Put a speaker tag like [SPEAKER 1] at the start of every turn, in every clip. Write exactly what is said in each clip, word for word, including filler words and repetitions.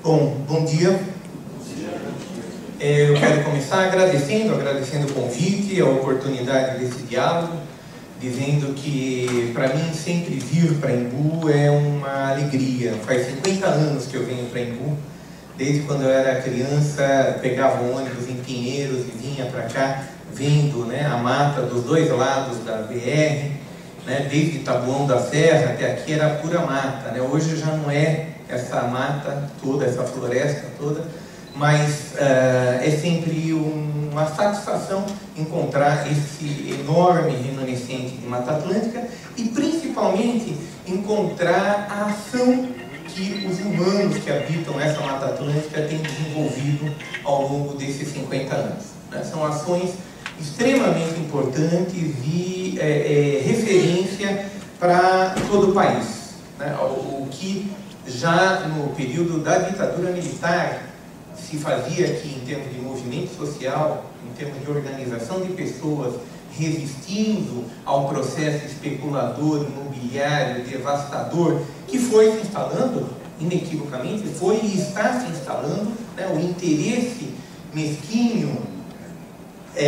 [SPEAKER 1] Bom, bom dia. É, eu quero começar agradecendo, agradecendo o convite, a oportunidade desse diálogo, dizendo que para mim sempre vir para Embu é uma alegria. Faz cinquenta anos que eu venho para Embu, desde quando eu era criança, pegava um ônibus em Pinheiros e vinha para cá, vendo, né, a mata dos dois lados da B R, né, desde Taboão da Serra até aqui era pura mata, né? Hoje já não é essa mata toda, essa floresta toda, mas uh, é sempre um, uma satisfação encontrar esse enorme remanescente de Mata Atlântica e principalmente encontrar a ação que os humanos que habitam essa Mata Atlântica têm desenvolvido ao longo desses cinquenta anos. Né? São ações extremamente importantes e é, é, referência para todo o país. Né? O, o que já no período da ditadura militar se fazia aqui em termos de movimento social, em termos de organização de pessoas, resistindo ao processo especulador, imobiliário, devastador, que foi se instalando, inequivocamente, foi e está se instalando, né, o interesse mesquinho, é,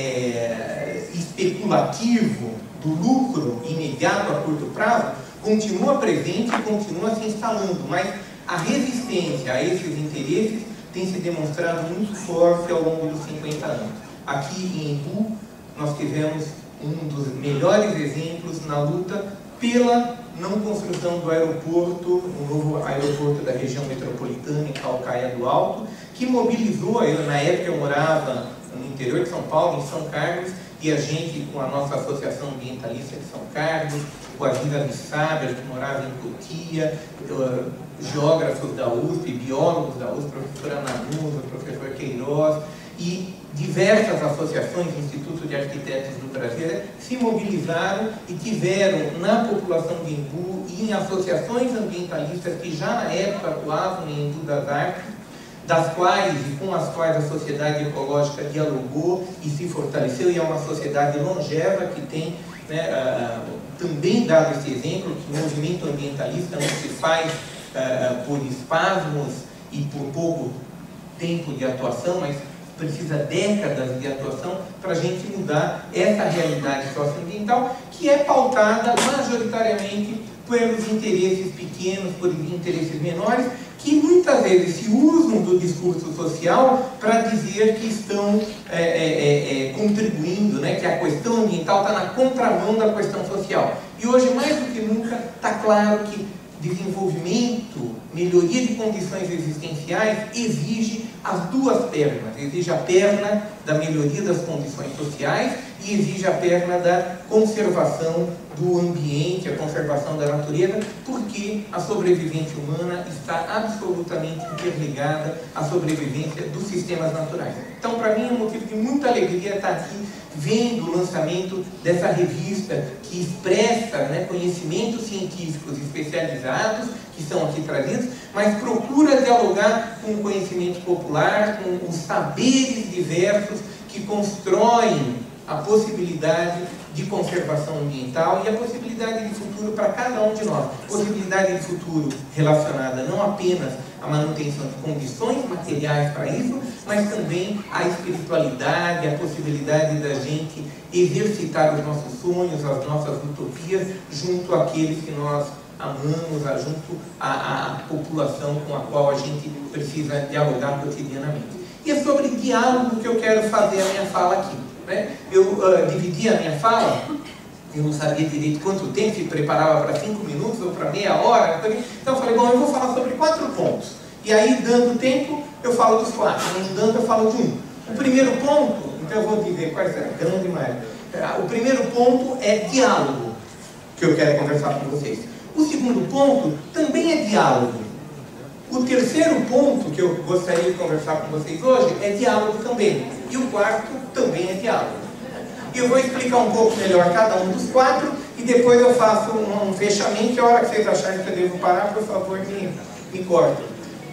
[SPEAKER 1] é, especulativo do lucro imediato a curto prazo, continua presente e continua se instalando, mas a resistência a esses interesses tem se demonstrado muito forte ao longo dos cinquenta anos. Aqui em Embu, nós tivemos um dos melhores exemplos na luta pela não construção do aeroporto, o novo aeroporto da região metropolitana em Calcaia do Alto, que mobilizou, eu, na época eu morava no interior de São Paulo, em São Carlos, e a gente, com a nossa Associação Ambientalista de São Carlos, com a Gira Lissábia, que morava em Cotia, uh, geógrafos da U S P, biólogos da U S P, professora Nanusa, professor Queiroz, e diversas associações, Instituto de Arquitetos do Brasil, se mobilizaram e tiveram na população de Embu e em associações ambientalistas que já na época atuavam em Embu das Artes, das quais e com as quais a sociedade ecológica dialogou e se fortaleceu, e é uma sociedade longeva que tem, né, uh, também dado esse exemplo, que o movimento ambientalista não se faz uh, por espasmos e por pouco tempo de atuação, mas precisa décadas de atuação para a gente mudar essa realidade socioambiental, que é pautada majoritariamente pelos interesses pequenos, por interesses menores, que muitas vezes se usam do discurso social para dizer que estão é, é, é, contribuindo, né, que a questão ambiental está na contramão da questão social. E hoje, mais do que nunca, está claro que desenvolvimento, melhoria de condições existenciais exige as duas pernas. Exige a perna da melhoria das condições sociais e exige a perna da conservação do ambiente, a conservação da natureza, porque a sobrevivência humana está absolutamente interligada à sobrevivência dos sistemas naturais. Então, para mim, é um motivo de muita alegria estar aqui vendo o lançamento dessa revista que expressa, né, conhecimentos científicos especializados que são aqui trazidos, mas procura dialogar com o conhecimento popular, com os saberes diversos que constroem a possibilidade de conservação ambiental e a possibilidade de futuro para cada um de nós. Possibilidade de futuro relacionada não apenas à manutenção de condições materiais para isso, mas também à espiritualidade, à possibilidade da gente exercitar os nossos sonhos, as nossas utopias, junto àqueles que nós amamos, junto à, à população com a qual a gente precisa dialogar cotidianamente. E é sobre diálogo que eu quero fazer a minha fala aqui. Né? Eu uh, dividi a minha fala, eu não sabia direito quanto tempo, se preparava para cinco minutos ou para meia hora, então eu falei, bom, eu vou falar sobre quatro pontos, e aí, dando tempo, eu falo dos quatro, não dando, eu falo de um. O primeiro ponto, então eu vou dizer quais são, grande demais. O primeiro ponto é diálogo, que eu quero conversar com vocês. O segundo ponto também é diálogo. O terceiro ponto que eu gostaria de conversar com vocês hoje é diálogo também. E o quarto também é diálogo. E eu vou explicar um pouco melhor cada um dos quatro e depois eu faço um, um fechamento e a hora que vocês acharem que eu devo parar, por favor, me, me cortem.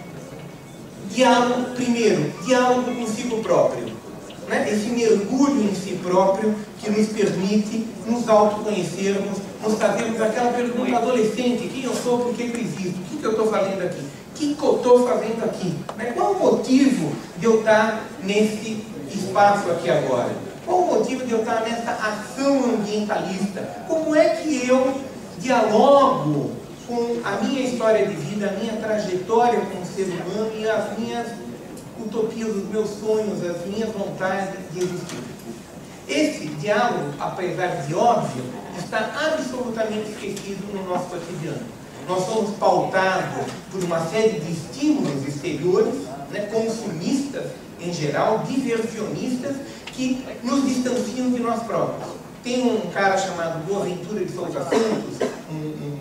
[SPEAKER 1] Diálogo, primeiro, diálogo consigo próprio. Né? Esse mergulho em si próprio que nos permite nos autoconhecermos, nos fazermos aquela pergunta adolescente: quem eu sou, por que eu existo, o que eu estou fazendo aqui? O que, que eu estou fazendo aqui? Né? Qual o motivo de eu estar nesse espaço aqui agora? Qual o motivo de eu estar nessa ação ambientalista? Como é que eu dialogo com a minha história de vida, a minha trajetória como ser humano e as minhas utopias, os meus sonhos, as minhas vontades de existir? Esse diálogo, apesar de óbvio, está absolutamente esquecido no nosso cotidiano. Nós somos pautados por uma série de estímulos exteriores, né, consumistas em geral, diversionistas, que nos distanciam de nós próprios. Tem um cara chamado Boaventura de Sousa Santos, um, um,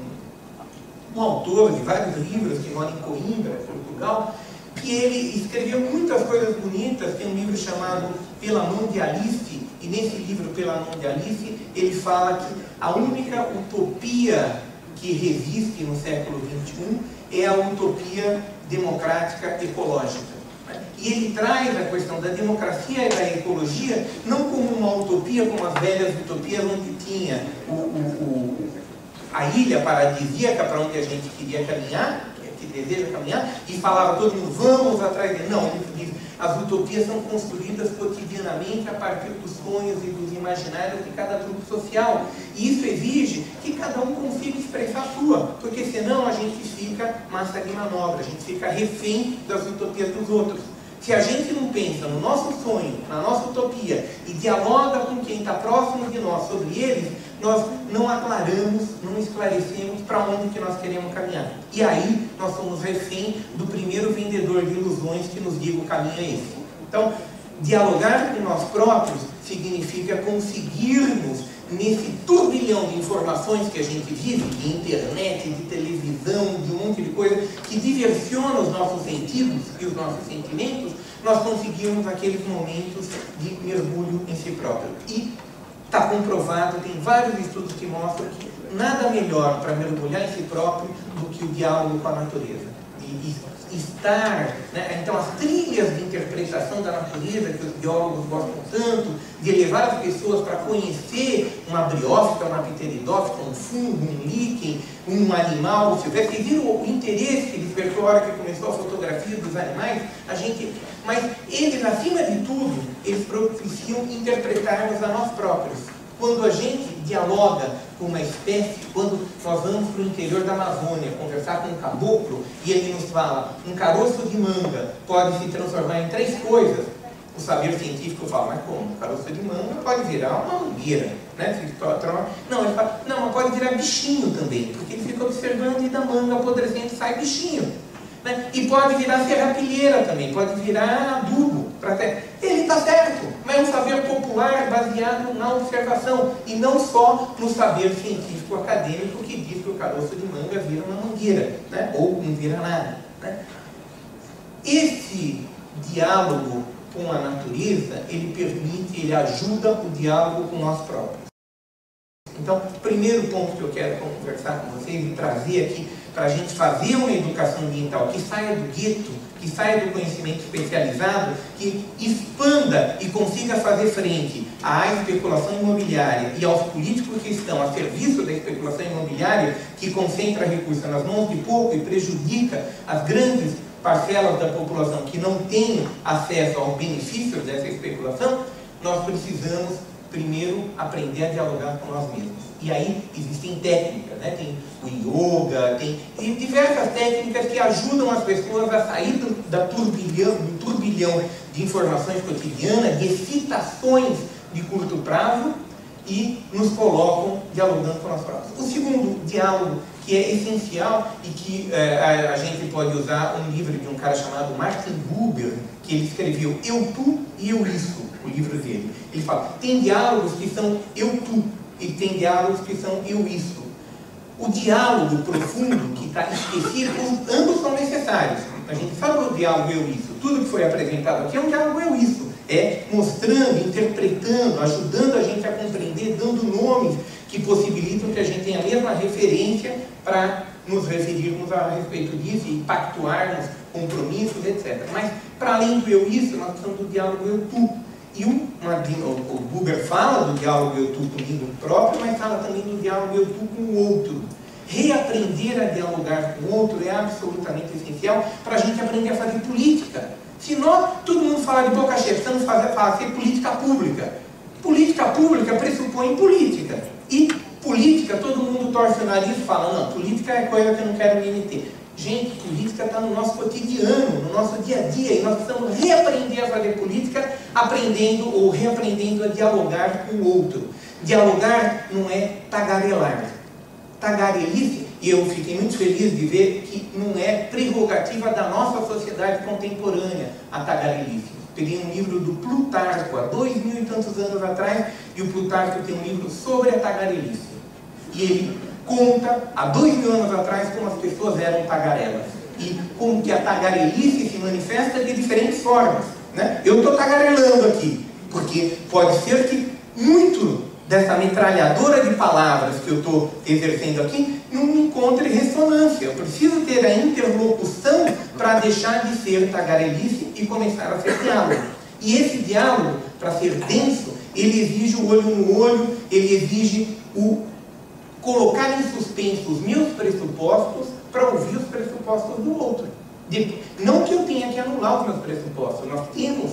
[SPEAKER 1] um, um autor de vários livros que mora em Coimbra, Portugal, que ele escreveu muitas coisas bonitas. Tem um livro chamado Pela Mão de Alice, e nesse livro, Pela Mão de Alice, ele fala que a única utopia que resiste no século vinte e um é a utopia democrática ecológica. E ele traz a questão da democracia e da ecologia não como uma utopia, como as velhas utopias onde tinha o, o, o, a ilha paradisíaca para onde a gente queria caminhar, que deseja caminhar, e falava todo mundo, vamos atrás dele. Não, ele diz, as utopias são construídas cotidianamente a partir dos sonhos e dos imaginários de cada grupo social. E isso exige que cada um consiga expressar a sua, porque senão a gente fica massa de manobra, a gente fica refém das utopias dos outros. Se a gente não pensa no nosso sonho, na nossa utopia, e dialoga com quem está próximo de nós sobre eles, nós não aclaramos, não esclarecemos para onde que nós queremos caminhar. E aí nós somos refém do primeiro vendedor de ilusões que nos diga o caminho é esse. Então, dialogar com nós próprios significa conseguirmos, nesse turbilhão de informações que a gente vive, de internet, de televisão, de um monte de coisa, que diversiona os nossos sentidos e os nossos sentimentos, nós conseguimos aqueles momentos de mergulho em si próprio. E está comprovado, tem vários estudos que mostram que nada melhor para mergulhar em si próprio do que o diálogo com a natureza. E, e estar, né? Então as trilhas de interpretação da natureza que os biólogos gostam tanto, de levar as pessoas para conhecer uma briófita, uma pteridófita, um fungo, um líquen, um animal silvestre. Vocês viram o interesse que despertou a hora que começou a fotografia dos animais? A gente, mas eles, acima de tudo, eles propiciam interpretarmos a nós próprios. Quando a gente dialoga com uma espécie, quando nós vamos para o interior da Amazônia conversar com um caboclo e ele nos fala, um caroço de manga pode se transformar em três coisas, o saber científico fala, mas como? Um caroço de manga pode virar uma mangueira, né? Não, ele fala, não, mas pode virar bichinho também, porque ele fica observando e da manga apodrecendo sai bichinho. Né? E pode virar serrapilheira também, pode virar adubo para terra. Ele está certo, mas é um saber popular baseado na observação e não só no saber científico acadêmico que diz que o caroço de manga vira uma mangueira, né? Ou não vira nada. Né? Esse diálogo com a natureza, ele permite, ele ajuda o diálogo com nós próprios. Então, o primeiro ponto que eu quero conversar com vocês e trazer aqui para a gente fazer uma educação ambiental que saia do gueto, que saia do conhecimento especializado, que expanda e consiga fazer frente à especulação imobiliária e aos políticos que estão a serviço da especulação imobiliária, que concentra recursos nas mãos de pouco e prejudica as grandes parcelas da população que não têm acesso aos benefícios dessa especulação. Nós precisamos primeiro aprender a dialogar com nós mesmos. E aí existem técnicas, né? Tem o yoga, tem, tem diversas técnicas que ajudam as pessoas a sair do, da turbilhão, do turbilhão de informações cotidianas, de excitações de curto prazo, e nos colocam dialogando com nós próprios. O segundo diálogo, que é essencial e que é, a, a gente pode usar um livro de um cara chamado Martin Buber, que ele escreveu Eu, Tu e Eu, Isso, o livro dele. Ele fala, tem diálogos que são Eu, Tu, e tem diálogos que são Eu, Isso. O diálogo profundo, que está esquecido, ambos são necessários. A gente sabe o diálogo Eu, Isso. Tudo que foi apresentado aqui é um diálogo Eu, Isso. É mostrando, interpretando, ajudando a gente a compreender, dando nomes que possibilitam que a gente tenha a mesma referência para nos referirmos a respeito disso e pactuarmos compromissos, etcétera. Mas, para além do Eu Isso, nós precisamos do diálogo Eu Tu. E o, o Buber fala do diálogo Eu Tu comigo próprio, mas fala também do diálogo Eu Tu com o outro. reaprender a dialogar com o outro é absolutamente essencial para a gente aprender a fazer política. Se nós, todo mundo fala de boca cheia, precisamos fazer, fazer política pública. Política pública pressupõe política. E política, todo mundo torce o nariz e fala, não, política é coisa que eu não quero me meter. Gente, política está no nosso cotidiano, no nosso dia a dia, e nós precisamos reaprender a fazer política, aprendendo ou reaprendendo a dialogar com o outro. Dialogar não é tagarelar. Tagarelice, e eu fiquei muito feliz de ver que não é prerrogativa da nossa sociedade contemporânea a tagarelice. Peguei um livro do Plutarco, há dois mil e tantos anos atrás, e o Plutarco tem um livro sobre a tagarelice. E ele conta, há dois mil anos atrás, como as pessoas eram tagarelas. E como que a tagarelice se manifesta de diferentes formas. Né? Eu estou tagarelando aqui, porque pode ser que muito dessa metralhadora de palavras que eu estou exercendo aqui não encontre ressonância. Eu preciso ter a interlocução para deixar de ser tagarelice e começar a ser diálogo. E esse diálogo, para ser denso, ele exige o olho no olho, ele exige o colocar em suspenso os meus pressupostos para ouvir os pressupostos do outro. Não que eu tenha que anular os meus pressupostos, nós temos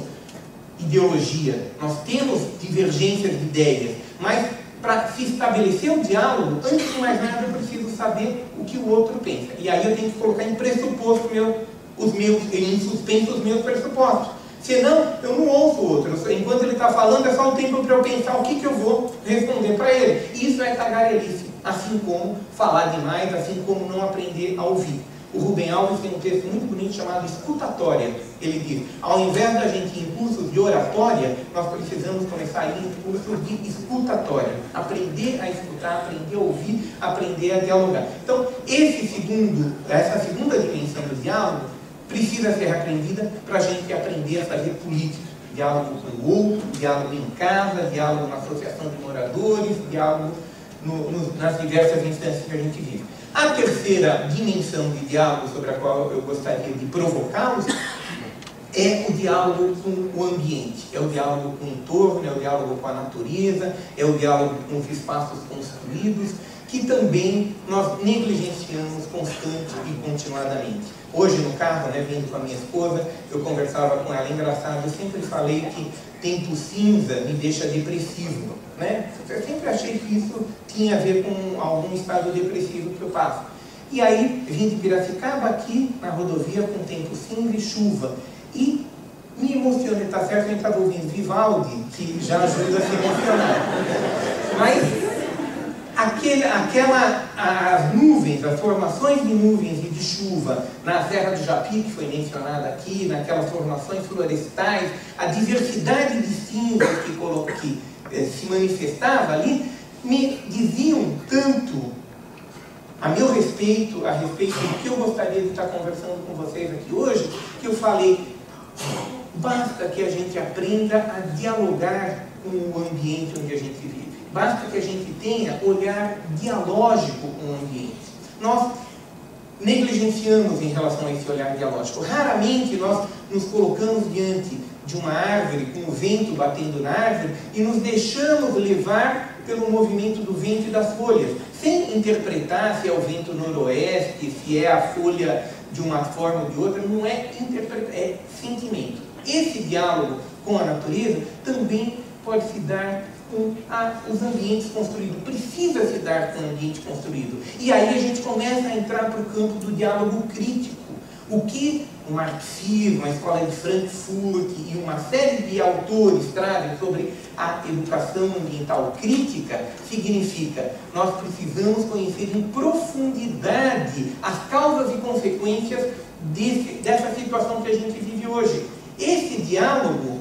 [SPEAKER 1] ideologia, nós temos divergências de ideias, mas para se estabelecer o diálogo, antes de mais nada eu preciso saber o que o outro pensa. E aí eu tenho que colocar em pressuposto meu, os meus, em suspenso os meus pressupostos. Senão, eu não ouço o outro. Enquanto ele está falando, é só o tempo para eu pensar o que, que eu vou responder para ele. Isso é tagarelice, assim como falar demais, assim como não aprender a ouvir. O Rubem Alves tem um texto muito bonito chamado Escutatória. Ele diz, ao invés da gente ir em cursos de oratória, nós precisamos começar a ir em cursos de escutatória. Aprender a escutar, aprender a ouvir, aprender a dialogar. Então, esse segundo, essa segunda dimensão do diálogo precisa ser aprendida para a gente aprender a fazer política. Diálogo com o outro, diálogo em casa, diálogo na associação de moradores, diálogo no, no, nas diversas instâncias que a gente vive. A terceira dimensão de diálogo sobre a qual eu gostaria de provocá-los é o diálogo com o ambiente, é o diálogo com o entorno, é o diálogo com a natureza, é o diálogo com os espaços construídos, que também nós negligenciamos constante e continuadamente. Hoje no carro, né, vindo com a minha esposa, eu conversava com ela, engraçado, eu sempre falei que tempo cinza me deixa depressivo, né? Eu sempre achei que isso tinha a ver com algum estado depressivo que eu passo. E aí, vim de Piracicaba aqui, na rodovia, com tempo cinza e chuva. E me emocionei, tá certo, a gente estava ouvindo Vivaldi, que já ajuda a se emocionar. Mas aquele, aquela, as nuvens, as formações de nuvens e de chuva na Serra do Japi, que foi mencionada aqui, naquelas formações florestais, a diversidade de cinzas que, que eh, se manifestava ali, me diziam tanto a meu respeito, a respeito do que eu gostaria de estar conversando com vocês aqui hoje, que eu falei, basta que a gente aprenda a dialogar com o ambiente onde a gente vive. Basta que a gente tenha olhar dialógico com o ambiente. Nós negligenciamos em relação a esse olhar dialógico. Raramente nós nos colocamos diante de uma árvore, com o vento batendo na árvore, e nos deixamos levar pelo movimento do vento e das folhas, sem interpretar se é o vento noroeste, se é a folha de uma forma ou de outra, não é interpretação, é sentimento. Esse diálogo com a natureza também pode se dar com a, os ambientes construídos, precisa se dar com o ambiente construído. E aí a gente começa a entrar para o campo do diálogo crítico. O que o marxismo, a escola de Frankfurt e uma série de autores trazem sobre a educação ambiental crítica significa nós precisamos conhecer em profundidade as causas e consequências desse, dessa situação que a gente vive hoje. Esse diálogo,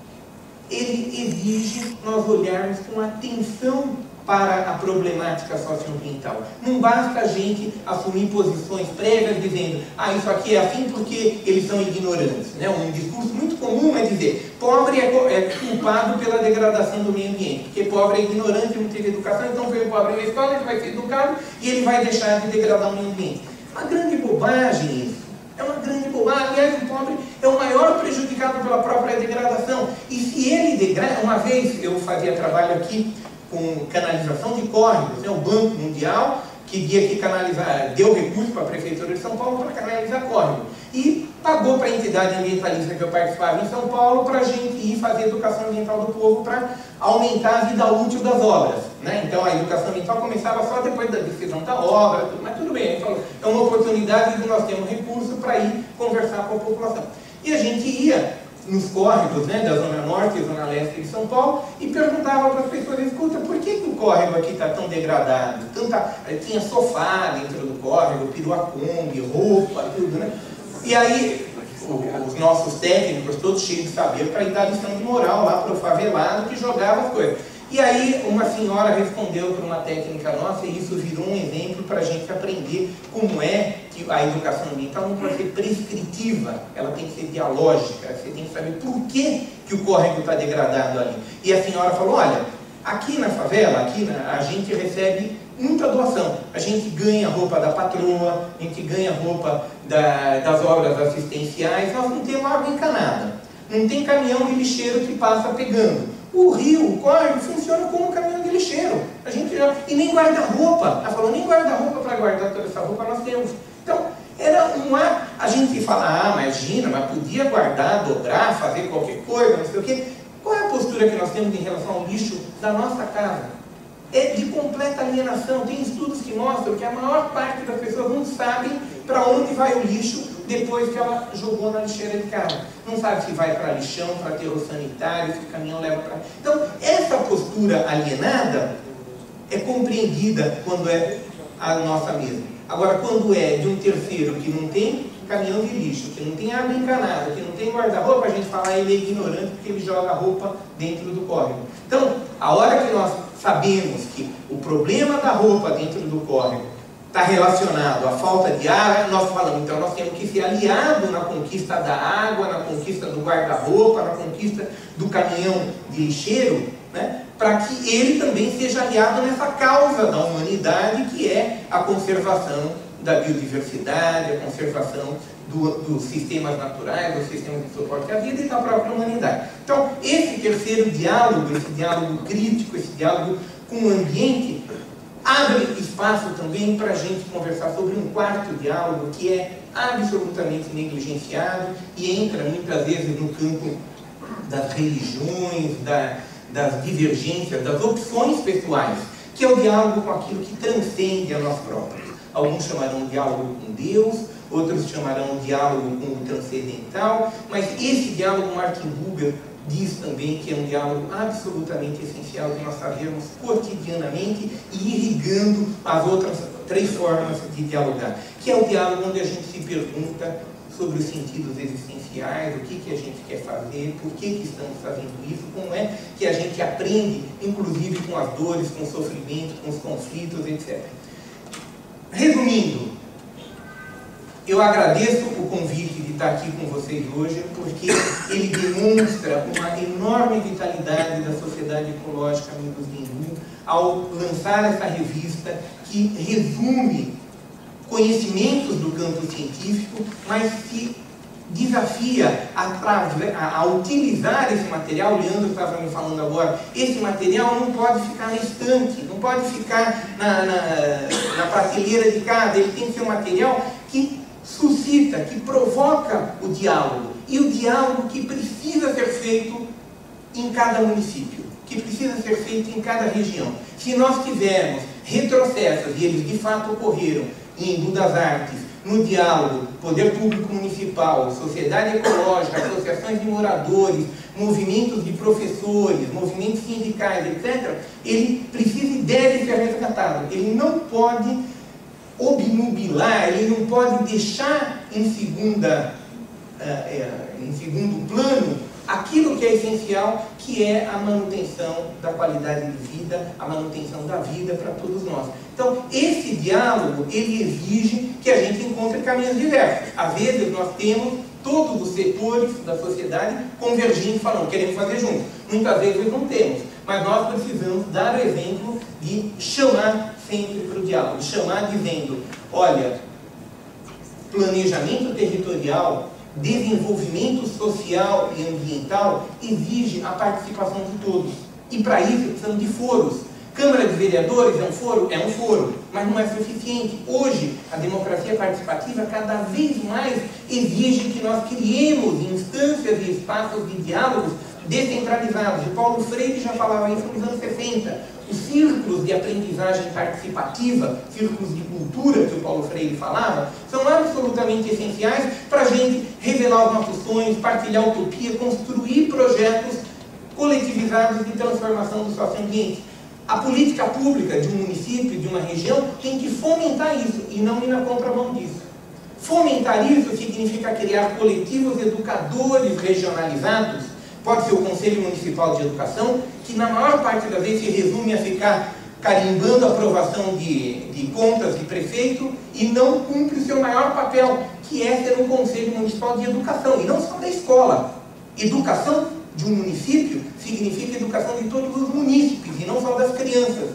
[SPEAKER 1] ele exige nós olharmos com atenção para a problemática socioambiental. Não basta a gente assumir posições prévias dizendo ah, isso aqui é assim porque eles são ignorantes. Né? Um discurso muito comum é dizer pobre é, é culpado pela degradação do meio ambiente, porque pobre é ignorante, não teve educação, então veio pobre na escola, ele vai ser educado e ele vai deixar de degradar o meio ambiente. Uma grande bobagem isso. É uma grande bobagem. Aliás, o pobre é o maior prejudicado pela própria degradação. E se ele degrada... Uma vez eu fazia trabalho aqui com canalização de córregos, né? O Banco Mundial queria que canalizar, deu recurso para a Prefeitura de São Paulo para canalizar córrego. E pagou para a entidade ambientalista que eu participava em São Paulo para a gente ir fazer educação ambiental do povo para aumentar a vida útil das obras, né? Então a educação ambiental começava só depois da decisão da obra, tudo, mas tudo bem, falou, é uma oportunidade de nós termos recurso para ir conversar com a população. E a gente ia nos córregos, né, da Zona Norte e Zona Leste de São Paulo e perguntava para as pessoas, escuta, por que, que o córrego aqui está tão degradado? Tanta, tinha sofá dentro do córrego, piruacumbi, roupa, tudo, né? E aí os nossos técnicos, todos cheios de saber, para ir dar lição de moral lá para o favelado que jogava as coisas. E aí uma senhora respondeu para uma técnica nossa e isso virou um exemplo para a gente aprender como é que a educação ambiental não pode ser prescritiva, ela tem que ser dialógica, você tem que saber por que, que o córrego está degradado ali. E a senhora falou, olha, aqui na favela, aqui na, a gente recebe muita doação, a gente ganha roupa da patroa, a gente ganha roupa da, das obras assistenciais, nós não temos água encanada, não tem caminhão de lixeiro que passa pegando. O rio, o córrego, funciona como um caminhão de lixeiro. A gente já... E nem guarda-roupa. Ela falou, nem guarda-roupa para guardar toda essa roupa nós temos. Então, era uma... A gente fala, ah, imagina, mas podia guardar, dobrar, fazer qualquer coisa, não sei o quê. Qual é a postura que nós temos em relação ao lixo da nossa casa? É de completa alienação. Tem estudos que mostram que a maior parte das pessoas não sabe para onde vai o lixo depois que ela jogou na lixeira de casa. Não sabe se vai para lixão, para aterro sanitário, se o caminhão leva para... Então, essa postura alienada é compreendida quando é a nossa mesma. Agora, quando é de um terceiro que não tem caminhão de lixo, que não tem água encanada, que não tem guarda-roupa, a gente fala ele é ignorante porque ele joga a roupa dentro do córrego. Então, a hora que nós sabemos que o problema da roupa dentro do córrego está relacionado à falta de água, nós falamos, então nós temos que ser aliados na conquista da água, na conquista do guarda-roupa, na conquista do caminhão de lixeiro, né, para que ele também seja aliado nessa causa da humanidade, que é a conservação da biodiversidade, a conservação do, dos sistemas naturais, dos sistemas de suporte à vida e da própria humanidade. Então, esse terceiro diálogo, esse diálogo crítico, esse diálogo com o ambiente, abre espaço também para a gente conversar sobre um quarto diálogo que é absolutamente negligenciado e entra muitas vezes no campo das religiões, da, das divergências, das opções pessoais, que é o diálogo com aquilo que transcende a nós próprios. Alguns chamarão de diálogo com Deus, outros chamarão de diálogo com o transcendental, mas esse diálogo Martin Buber diz também que é um diálogo absolutamente essencial de nós sabermos cotidianamente e irrigando as outras três formas de dialogar, que é o diálogo onde a gente se pergunta sobre os sentidos existenciais, o que, que a gente quer fazer, por que, que estamos fazendo isso, como é que a gente aprende, inclusive com as dores, com o sofrimento, com os conflitos, etcétera. Resumindo, eu agradeço o convite de estar aqui com vocês hoje, porque ele demonstra uma enorme vitalidade da Sociedade Ecológica Amigos de Embu ao lançar essa revista que resume conhecimentos do campo científico, mas que desafia a, a, a utilizar esse material. O Leandro estava me falando agora, esse material não pode ficar na estante, não pode ficar na, na, na prateleira de casa, ele tem que ser um material que suscita, que provoca o diálogo, e o diálogo que precisa ser feito em cada município, que precisa ser feito em cada região. Se nós tivermos retrocessos, e eles de fato ocorreram em Embu das Artes, no diálogo, poder público municipal, sociedade ecológica, associações de moradores, movimentos de professores, movimentos sindicais, etcétera, ele precisa e deve ser resgatado. Ele não pode obnubilar, ele não pode deixar em, segunda, uh, é, em segundo plano aquilo que é essencial, que é a manutenção da qualidade de vida, a manutenção da vida para todos nós. Então, esse diálogo, ele exige que a gente encontre caminhos diversos. Às vezes, nós temos todos os setores da sociedade convergindo, falando, queremos fazer juntos. Muitas vezes não temos, mas nós precisamos dar o exemplo de chamar sempre para o diálogo, chamar dizendo, olha, planejamento territorial, desenvolvimento social e ambiental exige a participação de todos. E para isso precisamos de foros, Câmara de Vereadores é um foro? É um foro, mas não é suficiente. Hoje, a democracia participativa cada vez mais exige que nós criemos instâncias e espaços de diálogos descentralizados. O Paulo Freire já falava isso nos anos sessenta. Os círculos de aprendizagem participativa, círculos de cultura que o Paulo Freire falava, são absolutamente essenciais para a gente revelar os nossos sonhos, partilhar utopia, construir projetos coletivizados de transformação do socioambiente. A política pública de um município, de uma região, tem que fomentar isso e não ir na contramão disso. Fomentar isso significa criar coletivos educadores regionalizados. Pode ser o Conselho Municipal de Educação, que na maior parte das vezes se resume a ficar carimbando a aprovação de, de contas de prefeito e não cumpre o seu maior papel, que é ser um Conselho Municipal de Educação, e não só da escola. Educação de um município significa educação de todos os munícipes, e não só das crianças.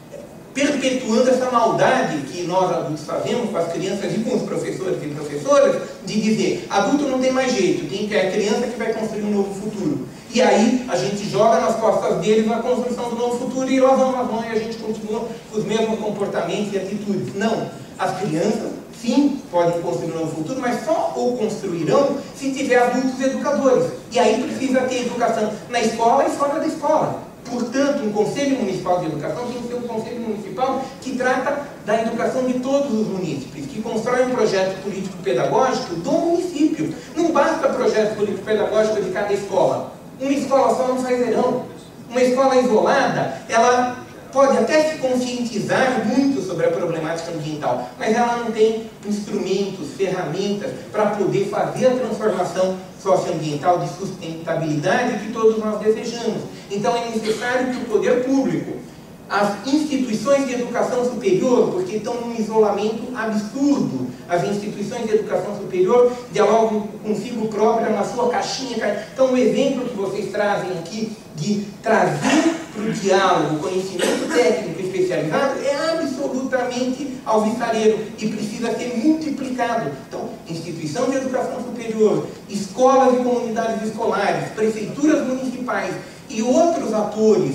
[SPEAKER 1] Perpetuando essa maldade que nós adultos fazemos com as crianças e com os professores e professoras, de dizer, adulto não tem mais jeito, tem que é a criança que vai construir um novo futuro. E aí a gente joga nas costas deles a construção do novo futuro e lá vão, lá vão, e a gente continua com os mesmos comportamentos e atitudes. Não, as crianças sim podem construir um novo futuro, mas só o construirão se tiver adultos educadores. E aí precisa ter educação na escola e fora da escola. Portanto, um Conselho Municipal de Educação tem que ser um Conselho Municipal que trata da educação de todos os munícipes, que constrói um projeto político-pedagógico do município. Não basta projeto político-pedagógico de cada escola. Uma escola só não faz verão. Uma escola isolada, ela pode até se conscientizar muito sobre a problemática ambiental, mas ela não tem instrumentos, ferramentas para poder fazer a transformação socioambiental de sustentabilidade que todos nós desejamos. Então é necessário que o poder público, as instituições de educação superior, porque estão num isolamento absurdo, as instituições de educação superior dialogam consigo própria na sua caixinha. Então o exemplo que vocês trazem aqui de trazer para o diálogo conhecimento técnico especializado é absolutamente alvissareiro e precisa ser multiplicado. Então, instituição de educação superior, escolas e comunidades escolares, prefeituras municipais e outros atores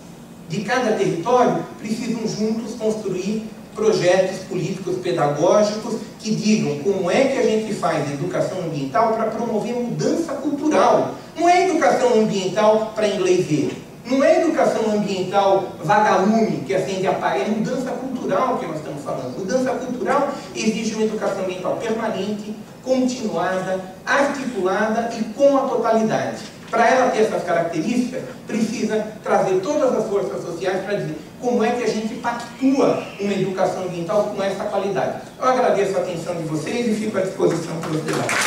[SPEAKER 1] de cada território precisam juntos construir projetos políticos pedagógicos que digam como é que a gente faz educação ambiental para promover mudança cultural. Não é educação ambiental para inglês ver. Não é educação ambiental vagalume que acende e apaga, é mudança cultural que nós estamos falando. Mudança cultural exige uma educação ambiental permanente, continuada, articulada e com a totalidade. Para ela ter essas características, precisa trazer todas as forças sociais para dizer como é que a gente pactua uma educação ambiental com essa qualidade. Eu agradeço a atenção de vocês e fico à disposição para os debates.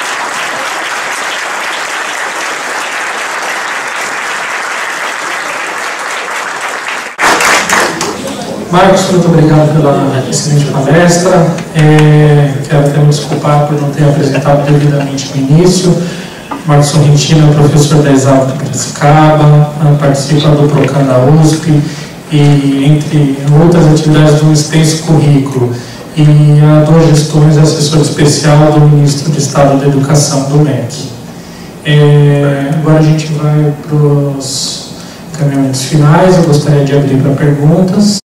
[SPEAKER 2] Marcos, muito obrigado pela excelente palestra. É, quero até me desculpar por não ter apresentado devidamente no início. Marcos Sorrentino é professor da Exalc de Piracicaba, participa do PROCAN da U S P e, entre outras atividades, de um extenso currículo. E há duas gestões, assessor especial do Ministro de Estado da Educação, do M E C. É, agora a gente vai para os encaminhamentos finais. Eu gostaria de abrir para perguntas.